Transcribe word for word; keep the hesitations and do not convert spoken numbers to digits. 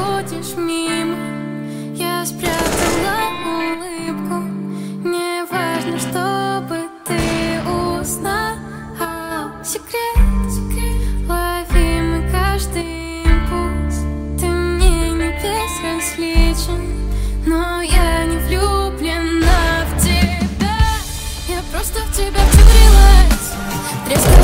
проходишь мимо, я спрятала улыбку. Не важно, чтобы ты узнал секрет, секрет. Ловимый каждый импульс. Ты мне не безразличен, но я не влюблена в тебя. Я просто в тебя втюрилась. Треск